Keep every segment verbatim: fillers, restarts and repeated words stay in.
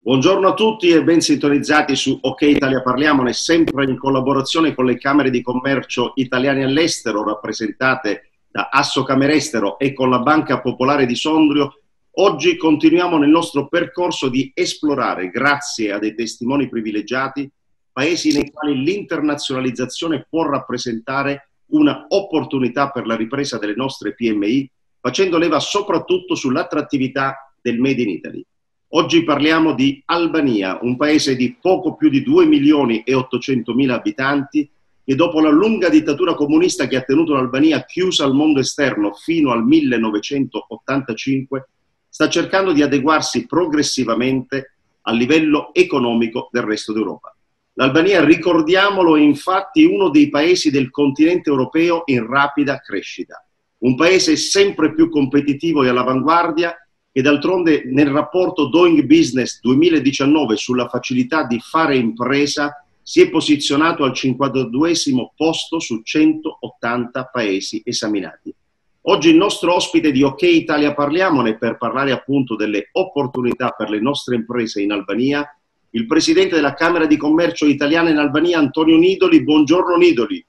Buongiorno a tutti e ben sintonizzati su OK Italia Parliamone, sempre in collaborazione con le Camere di Commercio italiane all'estero, rappresentate da Assocamerestero e con la Banca Popolare di Sondrio. Oggi continuiamo nel nostro percorso di esplorare, grazie a dei testimoni privilegiati, paesi nei quali l'internazionalizzazione può rappresentare una opportunità per la ripresa delle nostre P M I, facendo leva soprattutto sull'attrattività del Made in Italy. Oggi parliamo di Albania, un paese di poco più di due milioni e ottocentomila abitanti che dopo la lunga dittatura comunista che ha tenuto l'Albania chiusa al mondo esterno fino al millenovecentottantacinque, sta cercando di adeguarsi progressivamente al livello economico del resto d'Europa. L'Albania, ricordiamolo, è infatti uno dei paesi del continente europeo in rapida crescita, un paese sempre più competitivo e all'avanguardia, e d'altronde nel rapporto Doing Business duemiladiciannove sulla facilità di fare impresa si è posizionato al cinquantaduesimo posto su centottanta paesi esaminati. Oggi il nostro ospite di OK Italia Parliamone per parlare appunto delle opportunità per le nostre imprese in Albania, il presidente della Camera di Commercio italiana in Albania, Antonio Nidoli. Buongiorno Nidoli.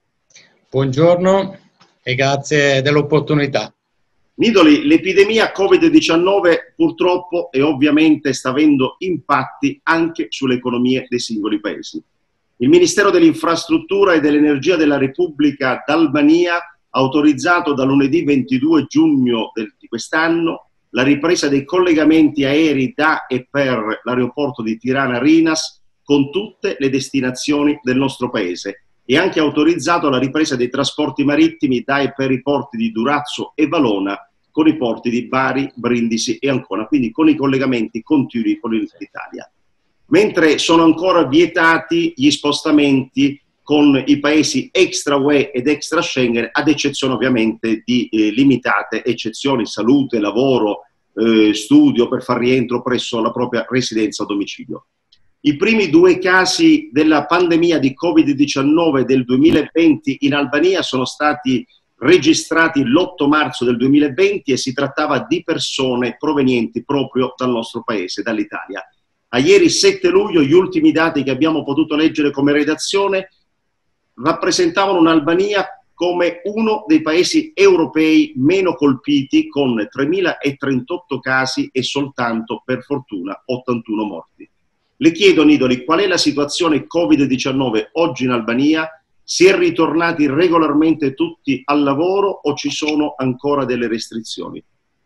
Buongiorno e grazie dell'opportunità. Nidoli, l'epidemia Covid diciannove purtroppo e ovviamente sta avendo impatti anche sulle economie dei singoli paesi. Il Ministero dell'Infrastruttura e dell'Energia della Repubblica d'Albania ha autorizzato da lunedì ventidue giugno di quest'anno la ripresa dei collegamenti aerei da e per l'aeroporto di Tirana-Rinas con tutte le destinazioni del nostro paese e anche autorizzato la ripresa dei trasporti marittimi da e per i porti di Durazzo e Valona con i porti di Bari, Brindisi e Ancona, quindi con i collegamenti continui con l'Italia. Mentre sono ancora vietati gli spostamenti con i paesi extra U E ed extra Schengen, ad eccezione ovviamente di eh, limitate eccezioni, salute, lavoro, eh, studio per far rientro presso la propria residenza o domicilio. I primi due casi della pandemia di Covid diciannove del duemilaventi in Albania sono stati registrati l'otto marzo del duemilaventi e si trattava di persone provenienti proprio dal nostro paese, dall'Italia. A ieri sette luglio gli ultimi dati che abbiamo potuto leggere come redazione rappresentavano un'Albania come uno dei paesi europei meno colpiti con tremilatrentotto casi e soltanto, per fortuna, ottantuno morti. Le chiedo, Nidoli, qual è la situazione Covid diciannove oggi in Albania? Si è ritornati regolarmente tutti al lavoro o ci sono ancora delle restrizioni?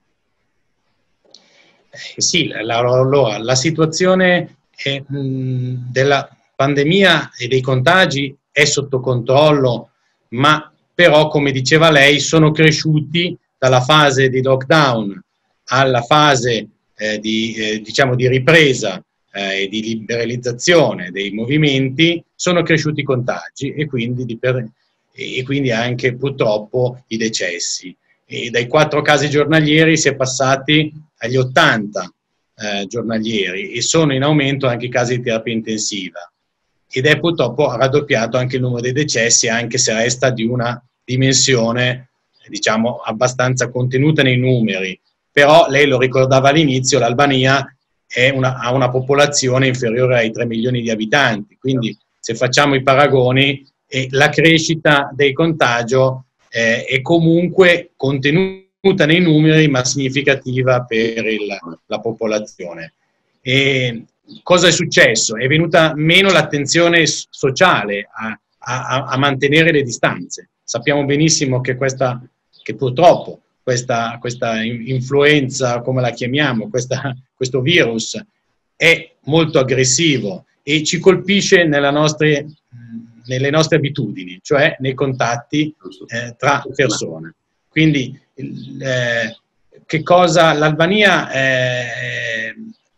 Eh sì, la, la, la situazione è, mh, della pandemia e dei contagi è sotto controllo, ma però, come diceva lei, sono cresciuti dalla fase di lockdown alla fase eh, di, eh, diciamo di ripresa e eh, di liberalizzazione dei movimenti, sono cresciuti i contagi e quindi, di per, e quindi anche purtroppo i decessi. E dai quattro casi giornalieri si è passati agli ottanta eh, giornalieri e sono in aumento anche i casi di terapia intensiva. Ed è purtroppo raddoppiato anche il numero dei decessi, anche se resta di una dimensione, diciamo, abbastanza contenuta nei numeri. Però lei lo ricordava all'inizio, l'Albania È una, ha una popolazione inferiore ai tre milioni di abitanti, quindi se facciamo i paragoni eh, la crescita del contagio eh, è comunque contenuta nei numeri ma significativa per il, la popolazione. E cosa è successo? È venuta meno l'attenzione sociale a, a, a mantenere le distanze. Sappiamo benissimo che, questa, che purtroppo Questa, questa influenza, come la chiamiamo, questa, questo virus è molto aggressivo e ci colpisce nella nostre, nelle nostre abitudini, cioè nei contatti eh, tra persone. Quindi eh, che cosa l'Albania eh,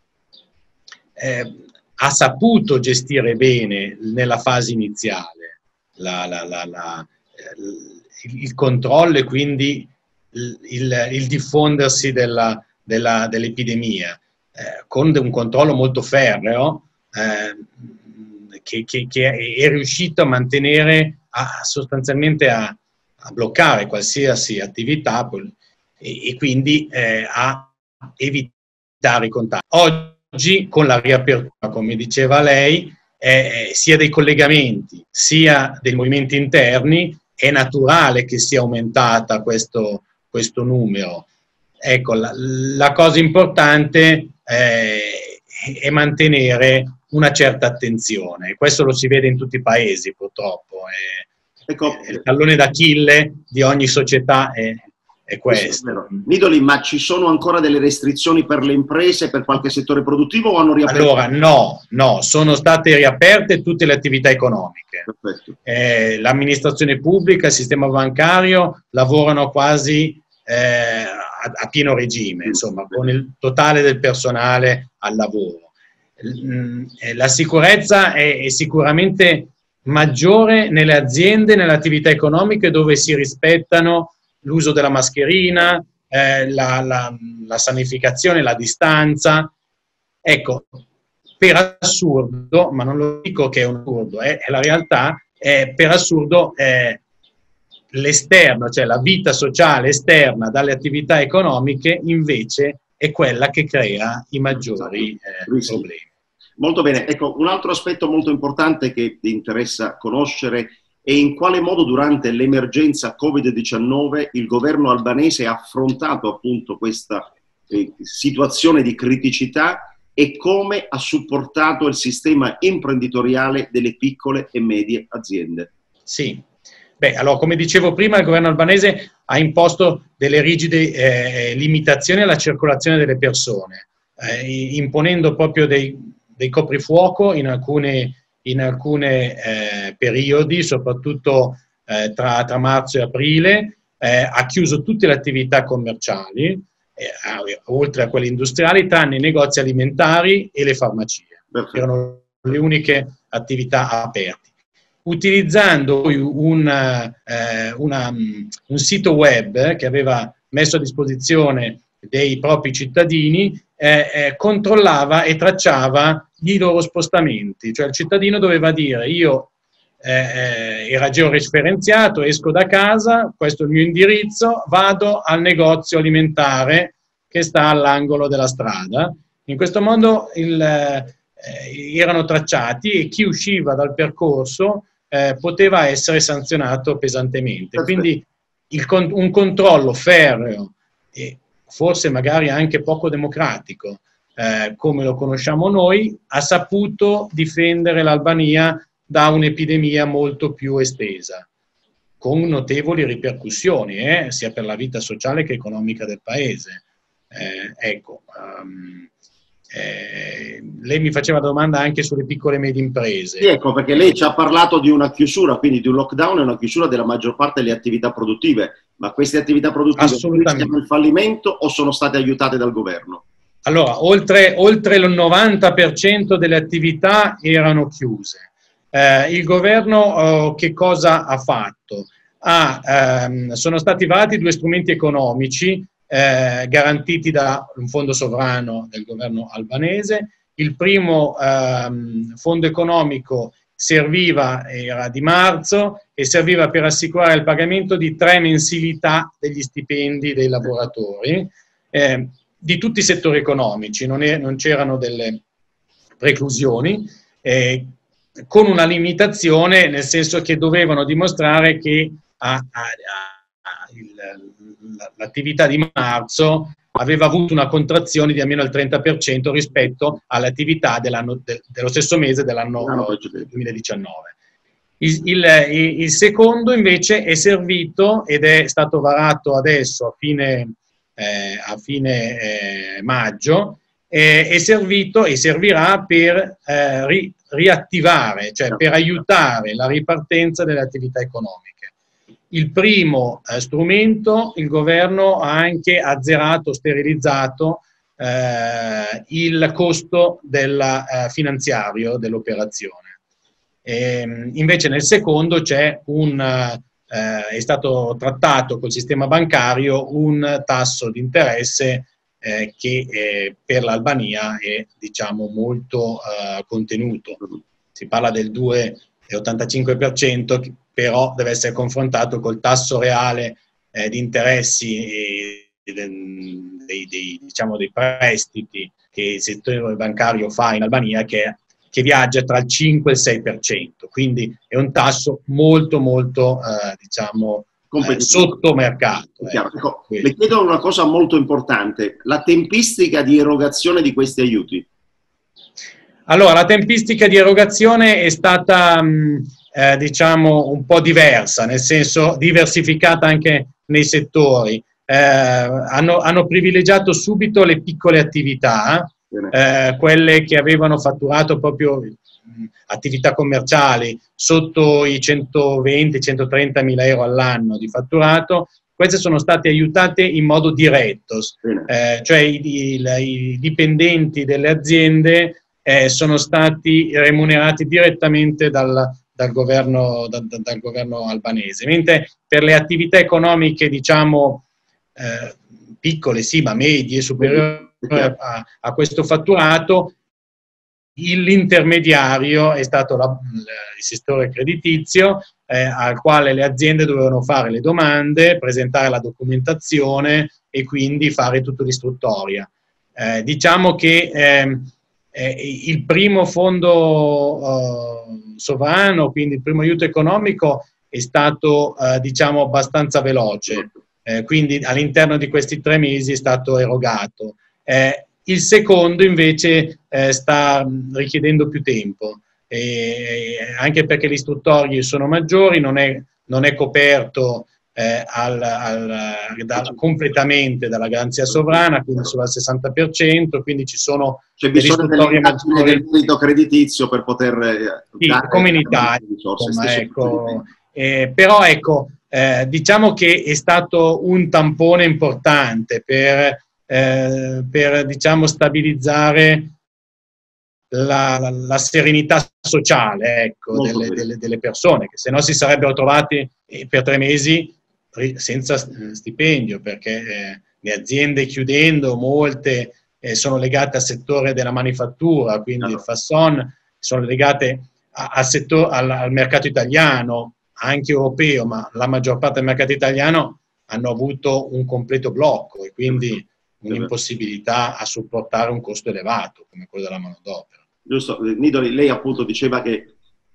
eh, ha saputo gestire bene nella fase iniziale la, la, la, la, il, il controllo e quindi Il, il, il diffondersi dell'epidemia eh, con un controllo molto ferreo eh, che, che, che è riuscito a mantenere a, sostanzialmente a, a bloccare qualsiasi attività e, e quindi eh, a evitare i contagi. Oggi oggi con la riapertura, come diceva lei, eh, sia dei collegamenti sia dei movimenti interni, è naturale che sia aumentata questo, questo numero. Ecco, la, la cosa importante eh, è mantenere una certa attenzione. Questo lo si vede in tutti i paesi, purtroppo. È, ecco, è il tallone d'Achille di ogni società è, è questo. Nidoli, ma ci sono ancora delle restrizioni per le imprese, per qualche settore produttivo o hanno riaperto? Allora, no, no, sono state riaperte tutte le attività economiche. Eh, l'amministrazione pubblica, il sistema bancario lavorano quasi eh, a, a pieno regime, insomma, con il totale del personale al lavoro. La sicurezza è, è sicuramente maggiore nelle aziende, nelle attività economiche dove si rispettano l'uso della mascherina, eh, la, la, la sanificazione, la distanza. Ecco, per assurdo, ma non lo dico che è un assurdo, è, è la realtà, è, per assurdo eh, l'esterno, cioè la vita sociale esterna dalle attività economiche, invece è quella che crea i maggiori eh, problemi. Molto bene, ecco, un altro aspetto molto importante che ti interessa conoscere è in quale modo durante l'emergenza Covid diciannove il governo albanese ha affrontato appunto questa eh, situazione di criticità e come ha supportato il sistema imprenditoriale delle piccole e medie aziende. Sì, beh, allora come dicevo prima il governo albanese ha imposto delle rigide eh, limitazioni alla circolazione delle persone, eh, imponendo proprio dei dei coprifuoco in alcuni in alcuni eh, periodi, soprattutto eh, tra, tra marzo e aprile, eh, ha chiuso tutte le attività commerciali, eh, oltre a quelle industriali, tranne i negozi alimentari e le farmacie. Perfetto. Erano le uniche attività aperte. Utilizzando un, eh, una, un sito web che aveva messo a disposizione dei propri cittadini, eh, eh, controllava e tracciava i loro spostamenti, cioè il cittadino doveva dire io eh, era georeferenziato, esco da casa, questo è il mio indirizzo, vado al negozio alimentare che sta all'angolo della strada. In questo modo il, eh, erano tracciati e chi usciva dal percorso eh, poteva essere sanzionato pesantemente. Quindi il, un controllo ferreo e forse magari anche poco democratico, eh, come lo conosciamo noi, ha saputo difendere l'Albania da un'epidemia molto più estesa, con notevoli ripercussioni, eh, sia per la vita sociale che economica del paese. Eh, ecco, um, eh, lei mi faceva domanda anche sulle piccole e medie imprese. Sì, ecco, perché lei ci ha parlato di una chiusura, quindi di un lockdown e una chiusura della maggior parte delle attività produttive, ma queste attività produttive rischiano il fallimento o sono state aiutate dal governo? Allora, oltre, oltre il novanta per cento delle attività erano chiuse. Eh, il governo oh, che cosa ha fatto? Ha, ehm, sono stati varati due strumenti economici eh, garantiti da un fondo sovrano del governo albanese. Il primo ehm, fondo economico serviva, era di marzo, e serviva per assicurare il pagamento di tre mensilità degli stipendi dei lavoratori, eh, di tutti i settori economici, non, non c'erano delle preclusioni, eh, con una limitazione, nel senso che dovevano dimostrare che l'attività di marzo aveva avuto una contrazione di almeno il trenta per cento rispetto all'attività dell'anno, de, dello stesso mese dell'anno duemiladiciannove. Il, il, il secondo invece è servito ed è stato varato adesso a fine, eh, a fine eh, maggio, eh, è servito e servirà per eh, ri, riattivare, cioè per aiutare la ripartenza delle attività economiche. Il primo eh, strumento, il governo ha anche azzerato, sterilizzato eh, il costo del eh, finanziario dell'operazione. Invece nel secondo c'è un, eh, è stato trattato col sistema bancario un tasso di interesse eh, che eh, per l'Albania è, diciamo, molto eh, contenuto. Si parla del due virgola ottantacinque per cento, però deve essere confrontato col tasso reale eh, di interessi dei, dei, diciamo, dei prestiti che il settore bancario fa in Albania, che, che viaggia tra il cinque e il sei per cento, quindi è un tasso molto molto eh, diciamo eh, sotto mercato. Ecco. Ecco, le chiedo una cosa molto importante: la tempistica di erogazione di questi aiuti. Allora, la tempistica di erogazione è stata mh, eh, diciamo un po' diversa, nel senso diversificata anche nei settori. Eh, hanno, hanno privilegiato subito le piccole attività, eh, quelle che avevano fatturato proprio mh, attività commerciali sotto i centoventi centotrenta mila euro all'anno di fatturato. Queste sono state aiutate in modo diretto, eh, cioè i, i, i dipendenti delle aziende Eh, sono stati remunerati direttamente dal, dal, governo, da, da, dal governo albanese, mentre per le attività economiche, diciamo, eh, piccole sì, ma medie, superiori a, a questo fatturato, l'intermediario è stato la, il settore creditizio, eh, al quale le aziende dovevano fare le domande, presentare la documentazione e quindi fare tutta l'istruttoria. Eh, diciamo che eh, Eh, il primo fondo eh, sovrano, quindi il primo aiuto economico, è stato eh, diciamo abbastanza veloce, eh, quindi all'interno di questi tre mesi è stato erogato. Eh, il secondo invece eh, sta richiedendo più tempo, eh, anche perché le istruttorie sono maggiori, non è, non è coperto Eh, al, al, da, completamente dalla garanzia sovrana, quindi solo al sessanta per cento, quindi ci sono c'è bisogno dell'indagine del merito creditizio per poter sì, dare come in Italia, insomma, ecco. Eh, però ecco, eh, diciamo che è stato un tampone importante per, eh, per diciamo stabilizzare La, la, la serenità sociale, ecco, delle, delle, delle persone, che se no si sarebbero trovati per tre mesi senza stipendio, perché eh, le aziende chiudendo, molte eh, sono legate al settore della manifattura, quindi il Fasson, sono legate a, a settore, al, al mercato italiano, anche europeo, ma la maggior parte del mercato italiano hanno avuto un completo blocco e quindi un'impossibilità a supportare un costo elevato come quello della manodopera. Giusto, Nidoli, lei appunto diceva che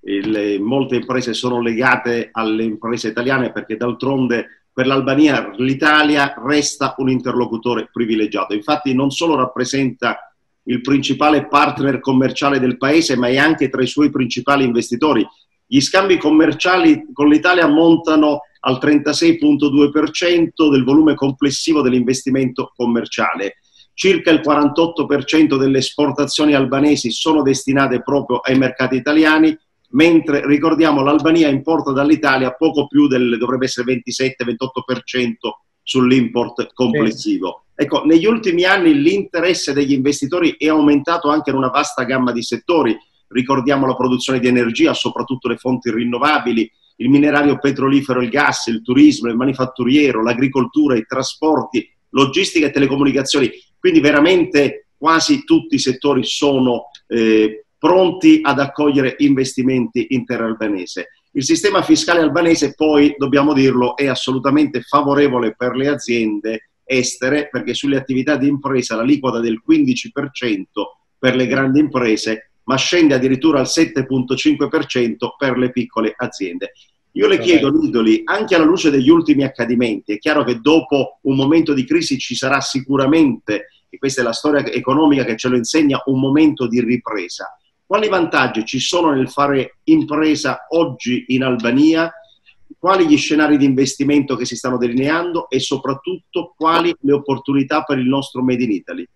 le, molte imprese sono legate alle imprese italiane perché d'altronde per l'Albania l'Italia resta un interlocutore privilegiato. Infatti non solo rappresenta il principale partner commerciale del paese, ma è anche tra i suoi principali investitori. Gli scambi commerciali con l'Italia montano al trentasei virgola due per cento del volume complessivo dell'investimento commerciale. Circa il quarantotto per cento delle esportazioni albanesi sono destinate proprio ai mercati italiani, mentre, ricordiamo, l'Albania importa dall'Italia poco più del, dovrebbe essere ventisette ventotto per cento sull'import complessivo. Ecco, negli ultimi anni l'interesse degli investitori è aumentato anche in una vasta gamma di settori. Ricordiamo la produzione di energia, soprattutto le fonti rinnovabili, il minerario petrolifero, il gas, il turismo, il manifatturiero, l'agricoltura, i trasporti, logistica e telecomunicazioni. Quindi veramente quasi tutti i settori sono eh, pronti ad accogliere investimenti interalbanese. Il sistema fiscale albanese, poi, dobbiamo dirlo, è assolutamente favorevole per le aziende estere, perché sulle attività di impresa l'aliquota del quindici per cento per le grandi imprese, ma scende addirittura al sette virgola cinque per cento per le piccole aziende. Io le chiedo, Nidoli, anche alla luce degli ultimi accadimenti, è chiaro che dopo un momento di crisi ci sarà sicuramente, e questa è la storia economica che ce lo insegna, un momento di ripresa. Quali vantaggi ci sono nel fare impresa oggi in Albania? Quali gli scenari di investimento che si stanno delineando e soprattutto quali le opportunità per il nostro Made in Italy?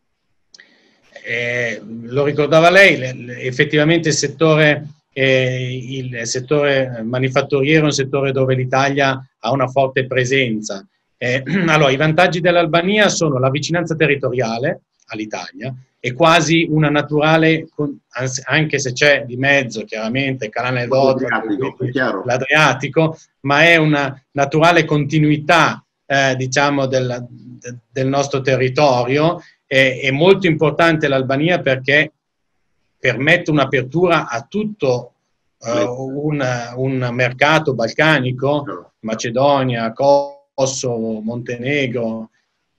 Eh, lo ricordava lei, le, le, effettivamente il settore, eh, il settore manifatturiero è un settore dove l'Italia ha una forte presenza. Eh, allora, i vantaggi dell'Albania sono la vicinanza territoriale all'Italia, è quasi una naturale, anche se c'è di mezzo chiaramente il canale d'Odra, l'Adriatico, ma è una naturale continuità eh, diciamo del, del nostro territorio. È, è molto importante l'Albania perché permette un'apertura a tutto uh, un, un mercato balcanico, Macedonia, Kosovo, Montenegro,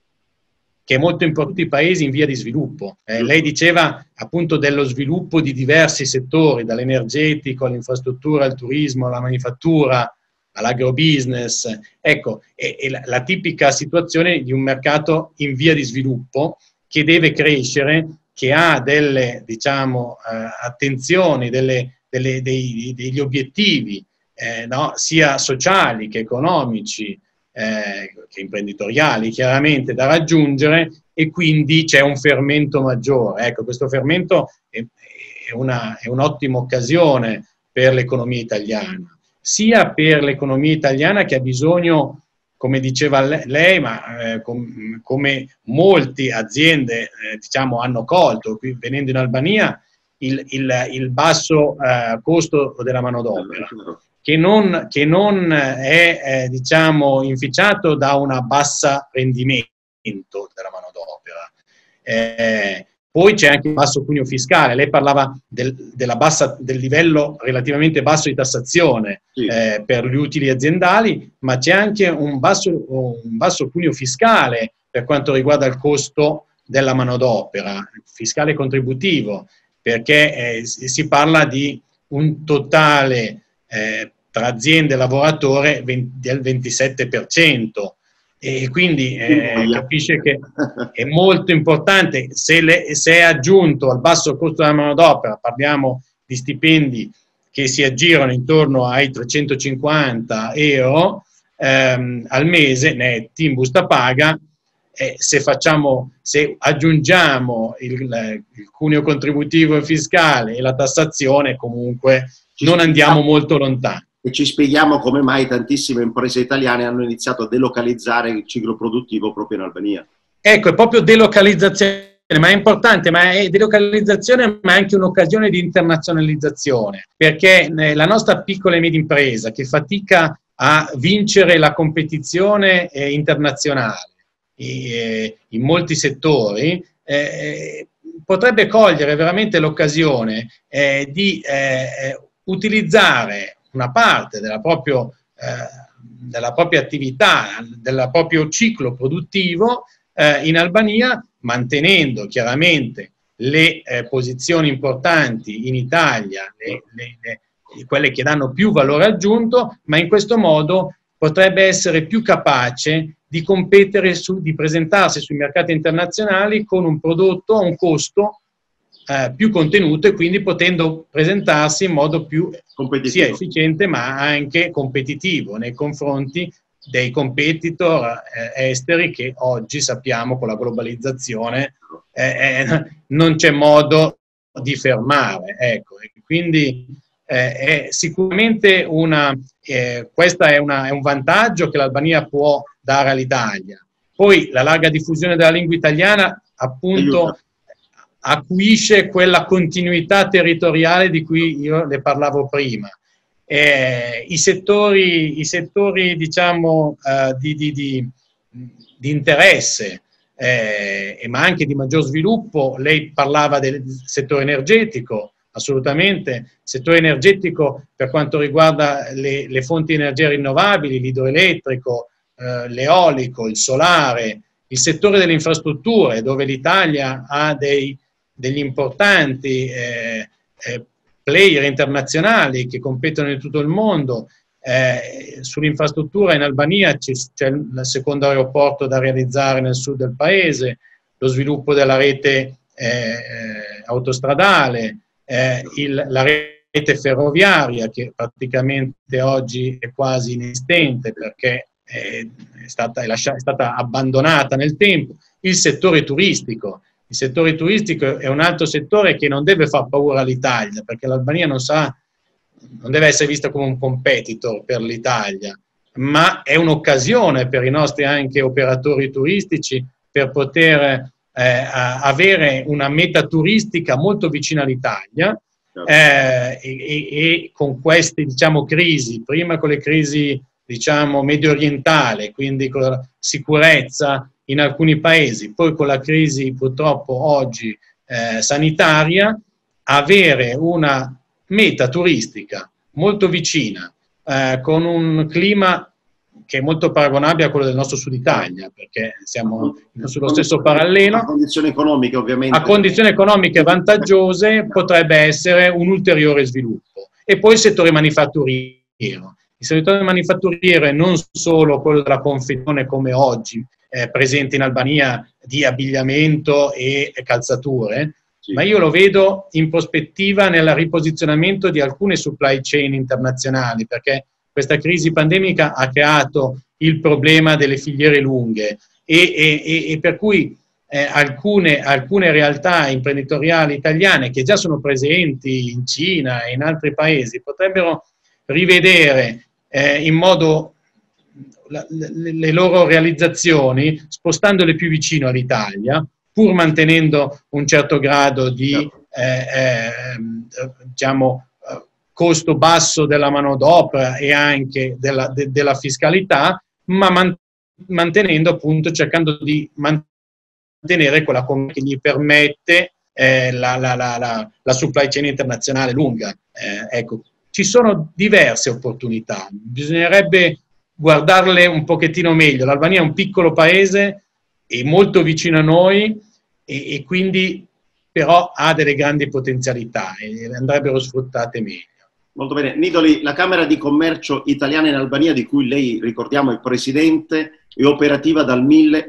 che è molto importante i paesi in via di sviluppo. Eh, lei diceva appunto dello sviluppo di diversi settori, dall'energetico all'infrastruttura, al turismo, alla manifattura, all'agrobusiness. Ecco, è, è la, la tipica situazione di un mercato in via di sviluppo che deve crescere, che ha delle, diciamo, eh, attenzioni, delle, delle, dei, degli obiettivi, eh, no? sia sociali che economici, eh, che imprenditoriali, chiaramente, da raggiungere, e quindi c'è un fermento maggiore. Ecco, questo fermento è, è una, è un'ottima occasione per l'economia italiana, sia per l'economia italiana che ha bisogno, come diceva lei, ma eh, com, come molte aziende eh, diciamo, hanno colto, qui venendo in Albania, il, il, il basso eh, costo della manodopera, che non, che non è eh, diciamo, inficiato da una bassa rendimento della manodopera. Eh, Poi c'è anche il basso cuneo fiscale. Lei parlava del, della bassa, del livello relativamente basso di tassazione sì. eh, per gli utili aziendali, ma c'è anche un basso, un basso cuneo fiscale per quanto riguarda il costo della manodopera, fiscale contributivo, perché eh, si parla di un totale eh, tra aziende e lavoratore del ventisette per cento. E quindi eh, capisce che è molto importante. Se, le, se è aggiunto al basso costo della manodopera, parliamo di stipendi che si aggirano intorno ai trecentocinquanta euro ehm, al mese netti in busta paga, eh, se, facciamo, se aggiungiamo il, il cuneo contributivo e fiscale e la tassazione, comunque non andiamo molto lontano. E ci spieghiamo come mai tantissime imprese italiane hanno iniziato a delocalizzare il ciclo produttivo proprio in Albania. Ecco, è proprio delocalizzazione, ma è importante, ma è delocalizzazione, ma è anche un'occasione di internazionalizzazione, perché la nostra piccola e media impresa che fatica a vincere la competizione eh, internazionale eh, in molti settori, eh, potrebbe cogliere veramente l'occasione eh, di eh, utilizzare una parte della, proprio, eh, della propria attività, del proprio ciclo produttivo eh, in Albania, mantenendo chiaramente le eh, posizioni importanti in Italia, le, le, le, quelle che danno più valore aggiunto, ma in questo modo potrebbe essere più capace di competere, su, di presentarsi sui mercati internazionali con un prodotto a un costo Eh, più contenuto, e quindi potendo presentarsi in modo più sia efficiente ma anche competitivo nei confronti dei competitor eh, esteri che oggi sappiamo con la globalizzazione eh, eh, non c'è modo di fermare. Ecco. Quindi eh, è sicuramente una, eh, questo è, una, è un vantaggio che l'Albania può dare all'Italia. Poi la larga diffusione della lingua italiana appunto aiuta, acuisce quella continuità territoriale di cui io le parlavo prima. Eh, i, settori, I settori, diciamo, eh, di, di, di, di interesse, eh, ma anche di maggior sviluppo, lei parlava del settore energetico, assolutamente. Il settore energetico per quanto riguarda le, le fonti di energia rinnovabili, l'idroelettrico, eh, l'eolico, il solare, il settore delle infrastrutture, dove l'Italia ha dei degli importanti eh, eh, player internazionali che competono in tutto il mondo. Eh, sull'infrastruttura in Albania c'è il secondo aeroporto da realizzare nel sud del paese, lo sviluppo della rete eh, autostradale, eh, il, la rete ferroviaria che praticamente oggi è quasi inesistente perché è, è, stata, è, lasciata, è stata abbandonata nel tempo, il settore turistico. Il settore turistico è un altro settore che non deve far paura all'Italia, perché l'Albania non, sa, non deve essere vista come un competitor per l'Italia, ma è un'occasione per i nostri anche operatori turistici per poter eh, avere una meta turistica molto vicina all'Italia eh, e, e con queste, diciamo, crisi, prima con le crisi, diciamo, medio orientale, quindi con la sicurezza in alcuni paesi, poi con la crisi purtroppo oggi eh, sanitaria, avere una meta turistica molto vicina, eh, con un clima che è molto paragonabile a quello del nostro Sud Italia, perché siamo sullo stesso parallelo. A condizioni economiche, ovviamente. A condizioni economiche vantaggiose potrebbe essere un ulteriore sviluppo. E poi il settore manifatturiero. Il settore manifatturiero è non solo quello della confezione come oggi, eh, presente in Albania, di abbigliamento e calzature, sì, ma io lo vedo in prospettiva nel riposizionamento di alcune supply chain internazionali, perché questa crisi pandemica ha creato il problema delle filiere lunghe e, e, e per cui eh, alcune, alcune realtà imprenditoriali italiane che già sono presenti in Cina e in altri paesi potrebbero rivedere eh, in modo la, le, le loro realizzazioni, spostandole più vicino all'Italia, pur mantenendo un certo grado di eh, eh, diciamo, costo basso della manodopera e anche della, de, della fiscalità, ma man, mantenendo appunto, cercando di mantenere quella che gli permette eh, la, la, la, la, la supply chain internazionale lunga. Eh, ecco, ci sono diverse opportunità, bisognerebbe guardarle un pochettino meglio. L'Albania è un piccolo paese, è molto vicino a noi e, e quindi però ha delle grandi potenzialità e andrebbero sfruttate meglio. Molto bene. Nidoli, la Camera di Commercio italiana in Albania, di cui lei, ricordiamo, è presidente, è operativa dal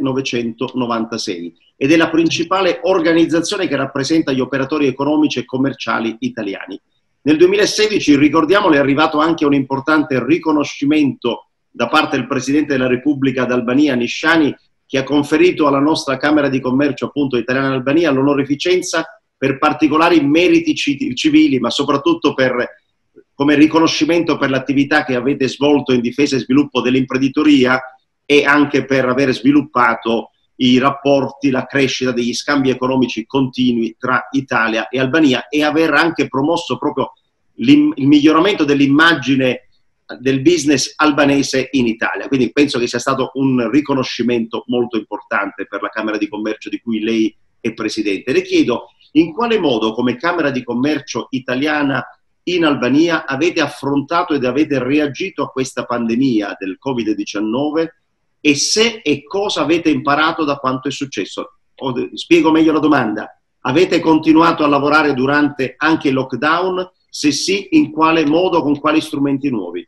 millenovecentonovantasei ed è la principale organizzazione che rappresenta gli operatori economici e commerciali italiani. Nel duemilasedici, ricordiamolo, è arrivato anche un importante riconoscimento da parte del Presidente della Repubblica d'Albania, Nishani, che ha conferito alla nostra Camera di Commercio, appunto, italiana in Albania, l'onorificenza per particolari meriti civili, ma soprattutto per come riconoscimento per l'attività che avete svolto in difesa e sviluppo dell'imprenditoria e anche per aver sviluppato i rapporti, la crescita degli scambi economici continui tra Italia e Albania e aver anche promosso proprio il miglioramento dell'immagine del business albanese in Italia. Quindi penso che sia stato un riconoscimento molto importante per la Camera di Commercio di cui lei è presidente. Le chiedo in quale modo come Camera di Commercio italiana in Albania avete affrontato ed avete reagito a questa pandemia del Covid diciannove e se e cosa avete imparato da quanto è successo. O, spiego meglio la domanda. Avete continuato a lavorare durante anche il lockdown? Se sì, in quale modo, con quali strumenti nuovi?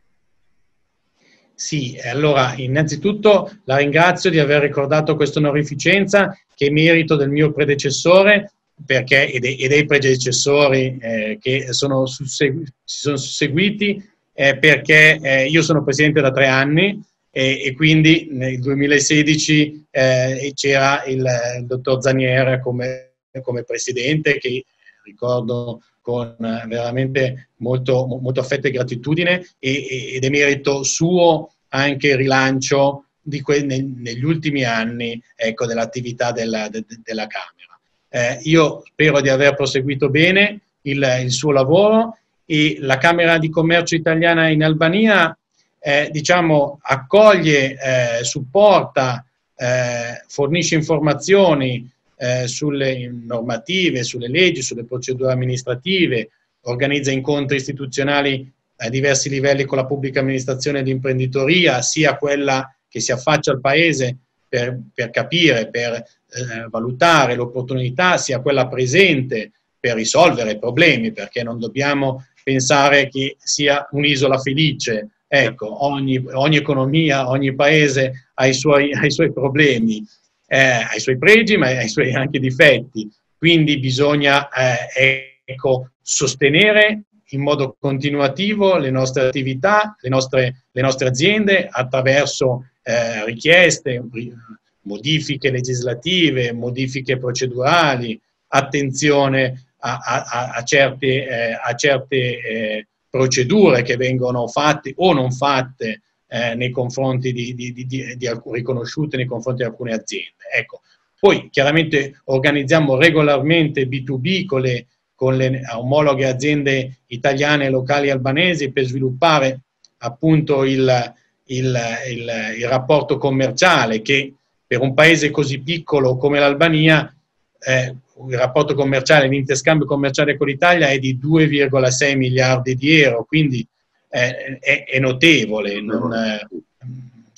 Sì, allora innanzitutto la ringrazio di aver ricordato questa onorificenza che è merito del mio predecessore, perché, e, dei, e dei predecessori eh, che sono si sono susseguiti, eh, perché eh, io sono presidente da tre anni e, e quindi nel duemilasedici eh, c'era il, il dottor Zanier come, come presidente, che ricordo con veramente molto, molto affetto e gratitudine, e, ed è merito suo anche il rilancio di que, ne, negli ultimi anni, ecco, dell'attività della, de, della Camera. Eh, io spero di aver proseguito bene il, il suo lavoro e la Camera di Commercio italiana in Albania eh, diciamo, accoglie, eh, supporta, eh, fornisce informazioni eh, sulle normative, sulle leggi, sulle procedure amministrative, organizza incontri istituzionali a diversi livelli con la pubblica amministrazione e l'imprenditoria, sia quella che si affaccia al paese per, per capire, per Eh, valutare l'opportunità, sia quella presente per risolvere i problemi, perché non dobbiamo pensare che sia un'isola felice. Ecco, ogni, ogni economia, ogni paese ha i suoi, ha i suoi problemi, eh, ha i suoi pregi, ma ha i suoi anche difetti. Quindi bisogna eh, ecco, sostenere in modo continuativo le nostre attività, le nostre, le nostre aziende attraverso eh, richieste, modifiche legislative, modifiche procedurali, attenzione a, a, a certe, eh, a certe eh, procedure che vengono fatte o non fatte eh, nei confronti di, di, di, di, di alcune, riconosciute nei confronti di alcune aziende. Ecco. Poi chiaramente organizziamo regolarmente B due B con le, con le omologhe aziende italiane e locali albanesi per sviluppare appunto il, il, il, il rapporto commerciale che per un paese così piccolo come l'Albania, eh, il rapporto commerciale, l'interscambio commerciale con l'Italia è di due virgola sei miliardi di euro, quindi eh, è, è notevole. Non, eh,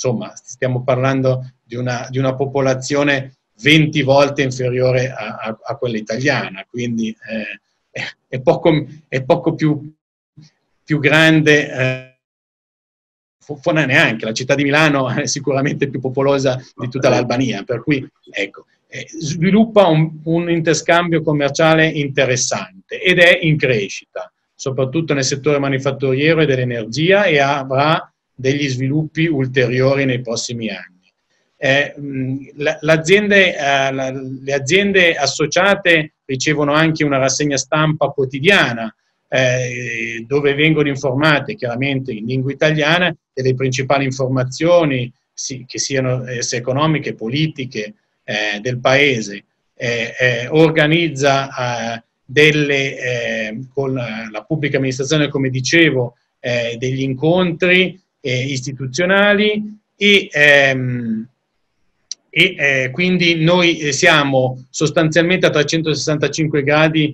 insomma stiamo parlando di una, di una popolazione venti volte inferiore a, a, a quella italiana, quindi eh, è, è, poco, è poco più, più grande, eh, forse neanche, la città di Milano è sicuramente più popolosa di tutta l'Albania, per cui ecco, eh, sviluppa un, un interscambio commerciale interessante ed è in crescita, soprattutto nel settore manifatturiero e dell'energia, e avrà degli sviluppi ulteriori nei prossimi anni. Eh, l'aziende, eh, la, le aziende associate ricevono anche una rassegna stampa quotidiana eh, dove vengono informate chiaramente in lingua italiana delle principali informazioni sì, che siano esse economiche, politiche eh, del paese. Eh, eh, organizza eh, delle, eh, con la pubblica amministrazione, come dicevo, eh, degli incontri eh, istituzionali e ehm, e eh, quindi noi siamo sostanzialmente a trecentosessantacinque gradi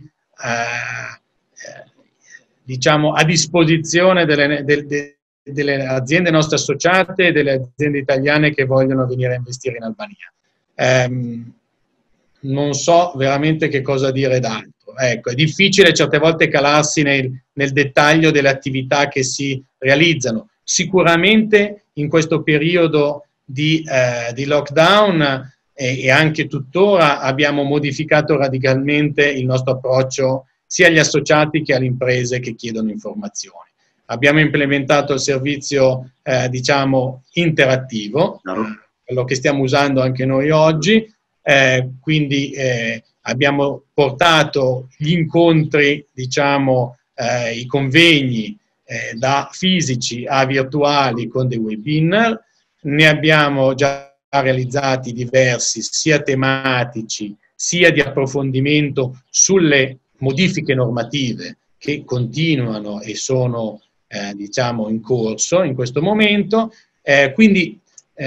eh, diciamo a disposizione delle, de, de, delle aziende nostre associate e delle aziende italiane che vogliono venire a investire in Albania. Eh, non so veramente che cosa dire d'altro. Ecco, è difficile certe volte calarsi nel, nel dettaglio delle attività che si realizzano. Sicuramente in questo periodo Di, eh, di lockdown e, e anche tuttora abbiamo modificato radicalmente il nostro approccio sia agli associati che alle imprese che chiedono informazioni. Abbiamo implementato il servizio eh, diciamo interattivo, Claro. eh, quello che stiamo usando anche noi oggi, eh, quindi eh, abbiamo portato gli incontri, diciamo eh, i convegni eh, da fisici a virtuali con dei webinar. Ne abbiamo già realizzati diversi, sia tematici, sia di approfondimento sulle modifiche normative che continuano e sono eh, diciamo in corso in questo momento. Eh, quindi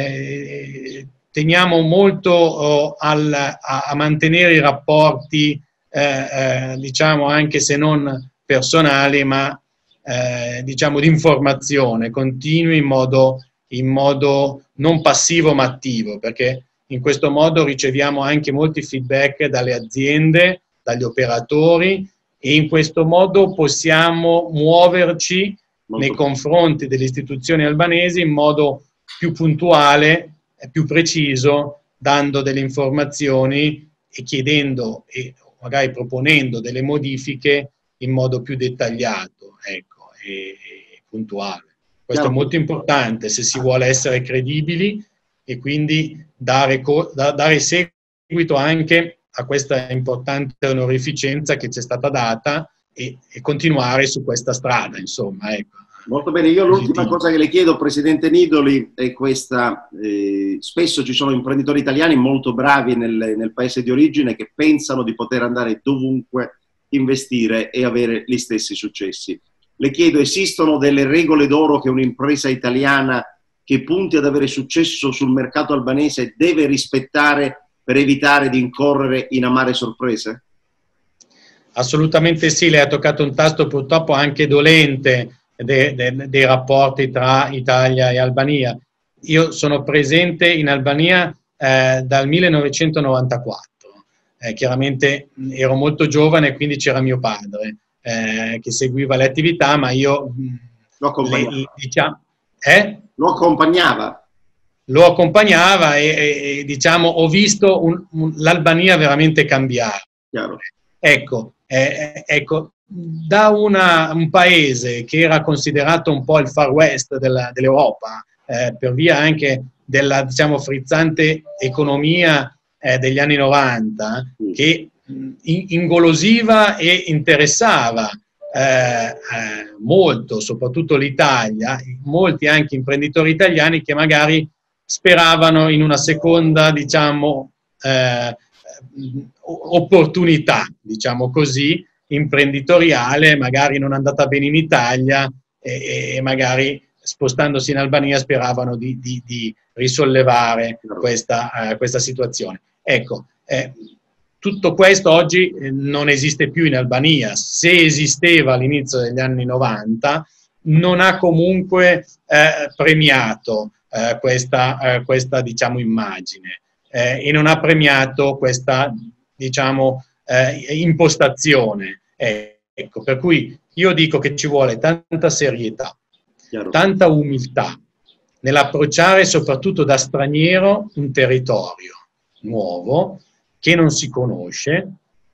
eh, teniamo molto oh, al, a, a mantenere i rapporti, eh, eh, diciamo anche se non personali, ma eh, diciamo di informazione continui in modo in modo non passivo ma attivo, perché in questo modo riceviamo anche molti feedback dalle aziende, dagli operatori, e in questo modo possiamo muoverci Molto nei confronti delle istituzioni albanesi in modo più puntuale e più preciso, dando delle informazioni e chiedendo e magari proponendo delle modifiche in modo più dettagliato, ecco, e, e puntuale. Questo è molto importante se si vuole essere credibili e quindi dare, da, dare seguito anche a questa importante onorificenza che ci è stata data e, e continuare su questa strada, insomma. Ecco. Molto bene, io l'ultima cosa che le chiedo, Presidente Nidoli, è questa. Eh, spesso ci sono imprenditori italiani molto bravi nel, nel paese di origine che pensano di poter andare dovunque, investire e avere gli stessi successi. Le chiedo, esistono delle regole d'oro che un'impresa italiana che punti ad avere successo sul mercato albanese deve rispettare per evitare di incorrere in amare sorprese? Assolutamente sì, lei ha toccato un tasto purtroppo anche dolente de, de, dei rapporti tra Italia e Albania. Io sono presente in Albania eh, dal millenovecentonovantaquattro, eh, chiaramente ero molto giovane, quindi c'era mio padre. Eh, che seguiva le attività, ma io lo accompagnava. Le, diciamo, eh? lo accompagnava. Lo accompagnava e, e, e diciamo ho visto un, un, l'Albania veramente cambiare. Chiaro. Ecco, eh, ecco, da una, un paese che era considerato un po' il Far West dell'Europa, eh, per via anche della diciamo frizzante economia eh, degli anni novanta, mm. che ingolosiva e interessava eh, eh, molto, soprattutto l'Italia, molti anche imprenditori italiani che magari speravano in una seconda, diciamo, eh, opportunità, diciamo così, imprenditoriale, magari non andata bene in Italia e, e magari spostandosi in Albania speravano di, di, di risollevare questa, eh, questa situazione. Ecco, eh, tutto questo oggi non esiste più in Albania. Se esisteva all'inizio degli anni novanta, non ha comunque eh, premiato eh, questa, eh, questa diciamo, immagine eh, e non ha premiato questa diciamo, eh, impostazione. Ecco, per cui io dico che ci vuole tanta serietà, Chiaro. tanta umiltà nell'approcciare soprattutto da straniero un territorio nuovo che non si conosce,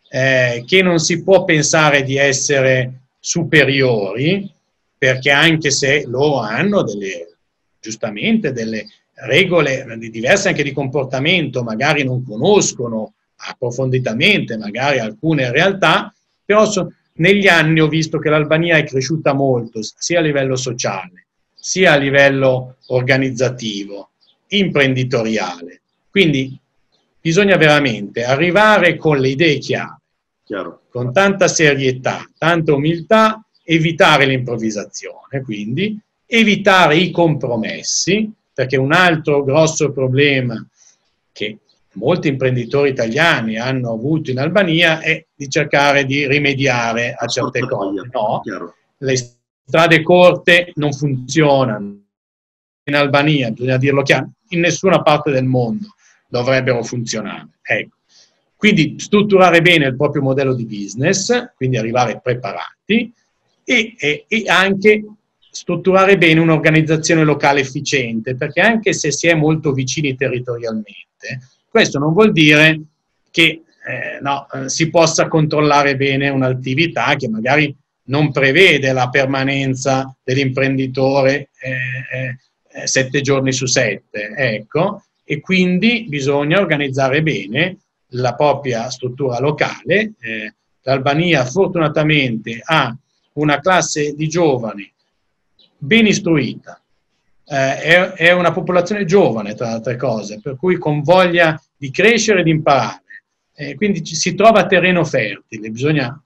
eh, che non si può pensare di essere superiori, perché anche se loro hanno delle, giustamente delle regole diverse anche di comportamento, magari non conoscono approfonditamente magari alcune realtà, però so, negli anni ho visto che l'Albania è cresciuta molto, sia a livello sociale, sia a livello organizzativo, imprenditoriale. Quindi bisogna veramente arrivare con le idee chiare, Chiaro. con tanta serietà, tanta umiltà, evitare l'improvvisazione, quindi evitare i compromessi, perché un altro grosso problema che molti imprenditori italiani hanno avuto in Albania è di cercare di rimediare a certe cose. No, le strade corte non funzionano in Albania, bisogna dirlo chiaro, in nessuna parte del mondo dovrebbero funzionare. Ecco. Quindi strutturare bene il proprio modello di business, quindi arrivare preparati e, e, e anche strutturare bene un'organizzazione locale efficiente, perché anche se si è molto vicini territorialmente, questo non vuol dire che eh, no, si possa controllare bene un'attività che magari non prevede la permanenza dell'imprenditore eh, eh, sette giorni su sette, ecco, e quindi bisogna organizzare bene la propria struttura locale. Eh, L'Albania fortunatamente ha una classe di giovani ben istruita, eh, è, è una popolazione giovane tra le altre cose, per cui con voglia di crescere e di imparare, eh, quindi ci, si trova terreno fertile, bisogna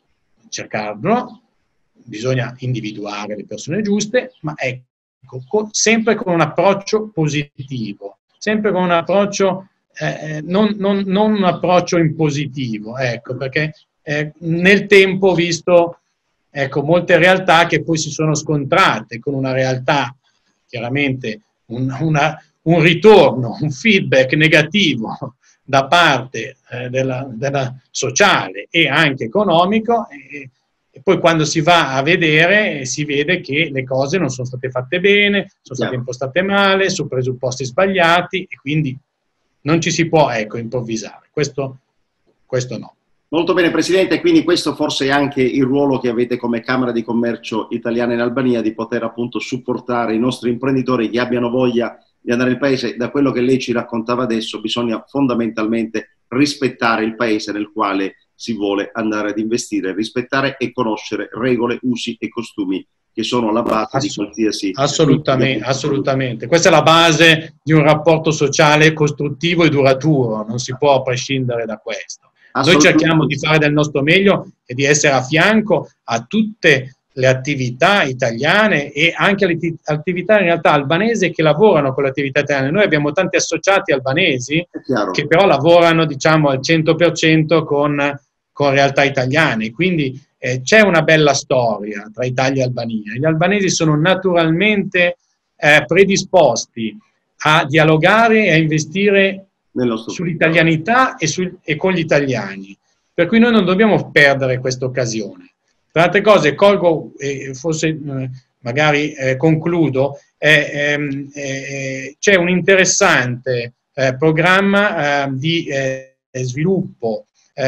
cercarlo, bisogna individuare le persone giuste, ma ecco, con, sempre con un approccio positivo, sempre con un approccio, eh, non, non, non un approccio impositivo, ecco, perché eh, nel tempo ho visto ecco, molte realtà che poi si sono scontrate con una realtà, chiaramente un, una, un ritorno, un feedback negativo da parte eh, della, della sociale e anche economico, e, e poi quando si va a vedere si vede che le cose non sono state fatte bene, sono state impostate male, su presupposti sbagliati, e quindi non ci si può ecco, improvvisare, questo, questo no. Molto bene Presidente, quindi questo forse è anche il ruolo che avete come Camera di Commercio italiana in Albania, di poter appunto supportare i nostri imprenditori che abbiano voglia di andare nel Paese. Da quello che lei ci raccontava adesso bisogna fondamentalmente rispettare il Paese nel quale si vuole andare ad investire, rispettare e conoscere regole, usi e costumi che sono la base Assolut- di qualsiasi... Assolutamente, assolutamente. Questa è la base di un rapporto sociale costruttivo e duraturo, non si può prescindere da questo. Noi cerchiamo di fare del nostro meglio e di essere a fianco a tutte le attività italiane e anche alle attività in realtà albanesi che lavorano con le attività italiane. Noi abbiamo tanti associati albanesi che però lavorano diciamo al cento per cento con, con realtà italiane, quindi eh, c'è una bella storia tra Italia e Albania. Gli albanesi sono naturalmente eh, predisposti a dialogare e a investire sull'italianità e, su, e con gli italiani, per cui noi non dobbiamo perdere questa occasione. Tra altre cose colgo e forse eh, magari eh, concludo, eh, eh, c'è un interessante eh, programma eh, di eh, sviluppo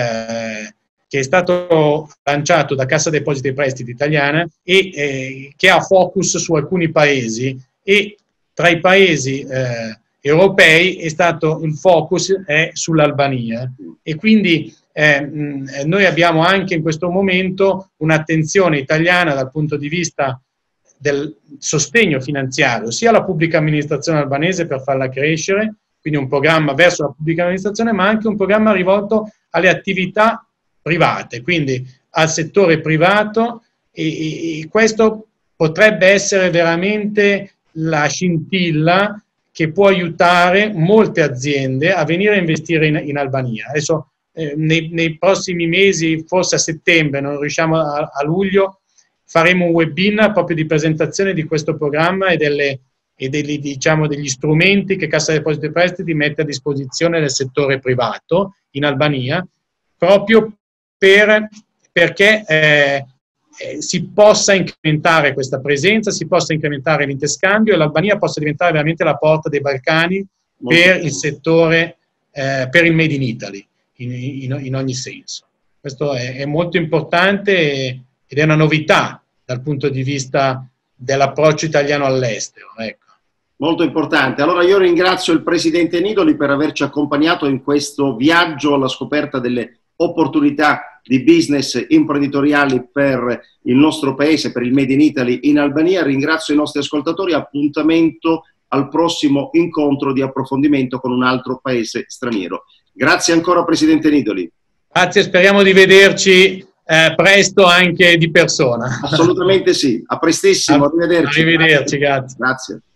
eh, che è stato lanciato da Cassa Depositi e Prestiti italiana e eh, che ha focus su alcuni paesi, e tra i paesi eh, europei è stato il focus è sull'Albania, e quindi eh, noi abbiamo anche in questo momento un'attenzione italiana dal punto di vista del sostegno finanziario sia alla pubblica amministrazione albanese per farla crescere, quindi un programma verso la pubblica amministrazione, ma anche un programma rivolto alle attività private, quindi al settore privato, e, e questo potrebbe essere veramente la scintilla che può aiutare molte aziende a venire a investire in, in Albania. Adesso eh, nei, nei prossimi mesi, forse a settembre, non riusciamo a, a luglio, faremo un webinar proprio di presentazione di questo programma e delle, e degli, diciamo, degli strumenti che Cassa Depositi e Prestiti mette a disposizione del settore privato in Albania, proprio per, perché eh, eh, si possa incrementare questa presenza, si possa incrementare l'interscambio e l'Albania possa diventare veramente la porta dei Balcani per il settore, eh, per il Made in Italy, in, in, in ogni senso. Questo è, è molto importante ed è una novità dal punto di vista dell'approccio italiano all'estero. Ecco. Molto importante. Allora io ringrazio il Presidente Nidoli per averci accompagnato in questo viaggio alla scoperta delle opportunità di business imprenditoriali per il nostro paese, per il Made in Italy in Albania. Ringrazio i nostri ascoltatori, appuntamento al prossimo incontro di approfondimento con un altro paese straniero. Grazie ancora Presidente Nidoli. Grazie, speriamo di vederci eh, presto anche di persona. Assolutamente sì, a prestissimo, arrivederci. Arrivederci, grazie. Grazie.